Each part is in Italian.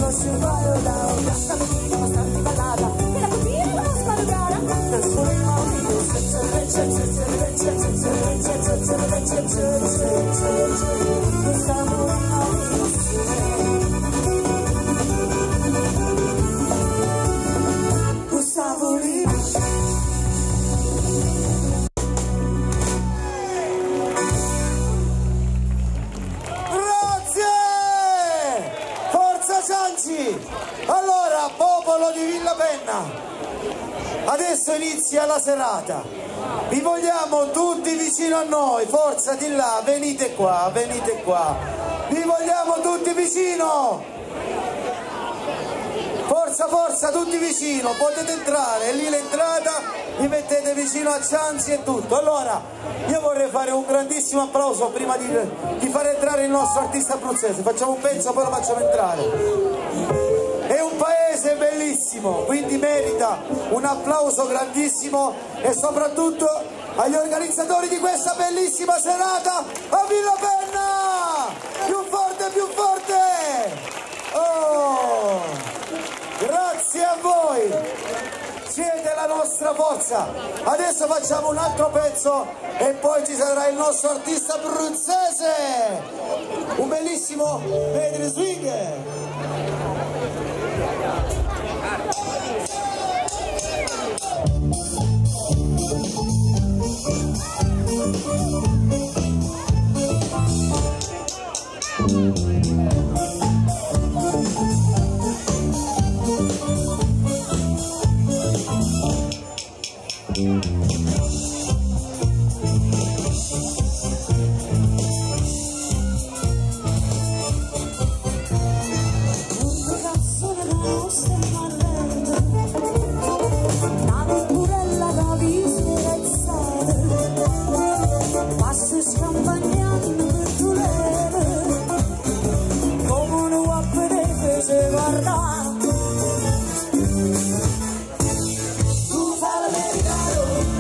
Allora, popolo di Villa Penna, adesso inizia la serata, vi vogliamo tutti vicino a noi, forza di là, venite qua, vi vogliamo tutti vicino, forza, forza, tutti vicino, potete entrare, è lì l'entrata, vi mettete vicino a Cianzi e tutto. Allora, io vorrei fare un grandissimo applauso prima di far entrare il nostro artista abruzzese, facciamo un pezzo poi lo facciamo entrare. È un paese bellissimo, quindi merita un applauso grandissimo e soprattutto agli organizzatori di questa bellissima serata, a Villa Penna! Più forte, più forte! Oh! Grazie a voi! Siete la nostra forza! Adesso facciamo un altro pezzo e poi ci sarà il nostro artista abruzzese! Un bellissimo Pedro Swing! Tu fai l'americano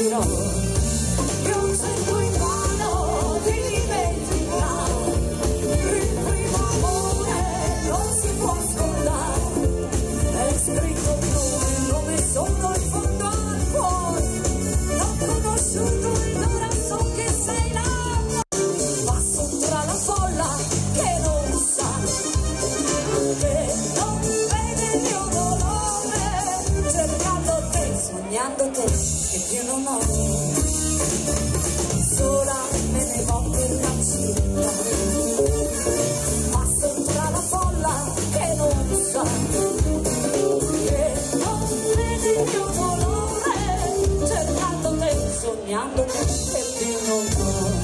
dirò che un sento in mano ti dimenticherà. Il primo amore non si può scordare, è scritto il nome sotto il fondo al cuore. L'ho conosciuto ed ora so che sei là. Passo tra la folla che non sa, che non vede il mio dolore, cercando te, sognando te, che più non ho. Sola me ne vo per la città, passo tra la folla che non sa, che non vede il mio dolore, cercando te, sognando te, che più non ho.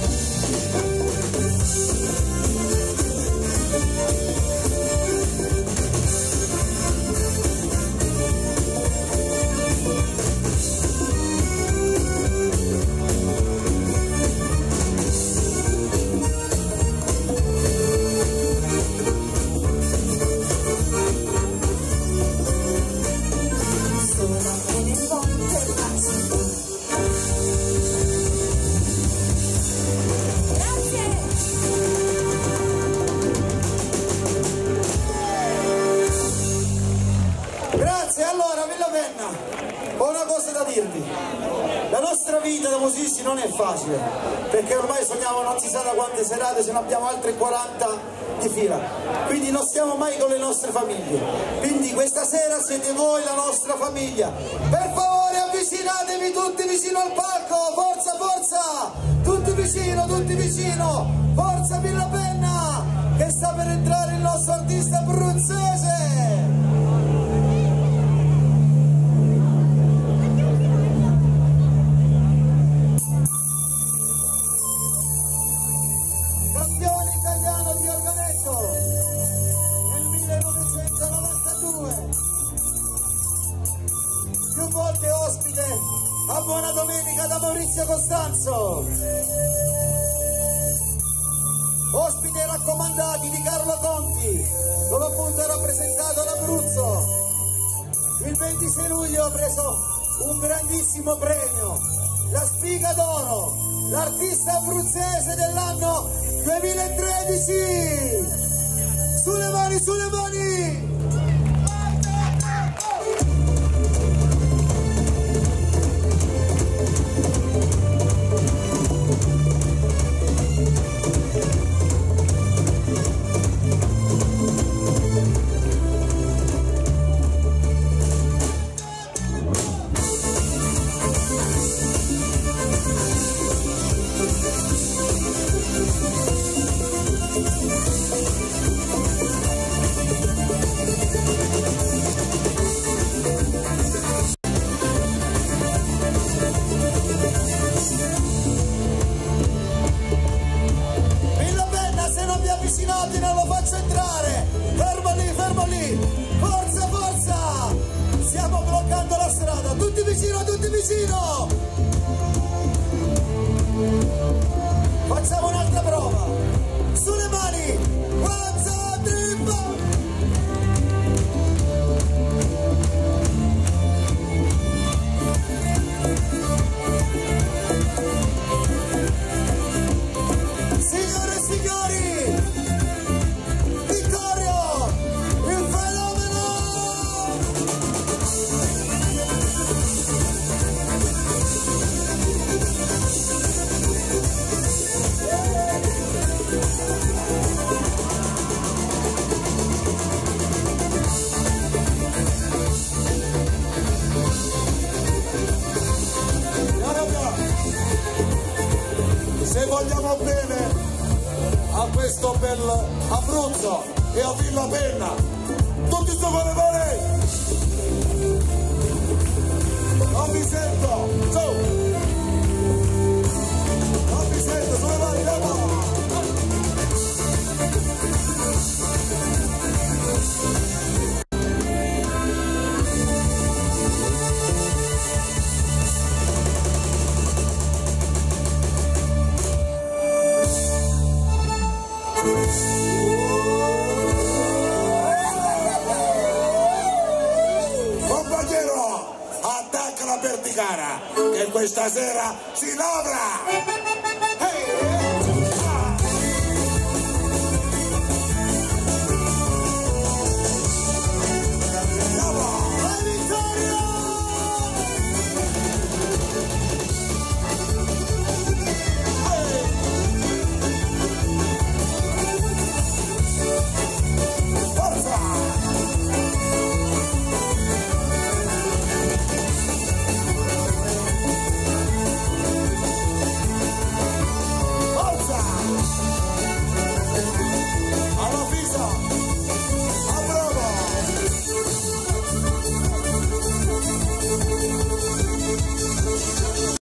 Grazie. Allora, Villapenna, ho una cosa da dirvi. La nostra vita da musicisti non è facile, perché ormai sogniamo non si sa da quante serate, se ne abbiamo altre 40 di fila, quindi non stiamo mai con le nostre famiglie, quindi questa sera siete voi la nostra famiglia. Per favore avvicinatevi tutti vicino al palco, forza forza, tutti vicino, forza Villapenna, che sta per entrare il nostro artista abruzzese. Campione italiano di organetto nel 1992, più volte ospite a Buona Domenica da Maurizio Costanzo, ospite raccomandati di Carlo Conti, dove appunto ha rappresentato l'Abruzzo. Il 26 luglio ha preso un grandissimo premio, la Spiga d'Oro, l'artista abruzzese dell'anno 2013. Sulle mani, sulle mani! Non lo faccio entrare, fermo lì, forza forza, stiamo bloccando la strada, tutti vicino, facciamo un'altra prova, sulle mani, forza, trippa. Signore e signori, se vogliamo bene a questo bel Abruzzo e a Villapenna, tutti sto con le mani, non vi sento, su, non vi sento, sulle mani, Cara, che questa sera si lavora!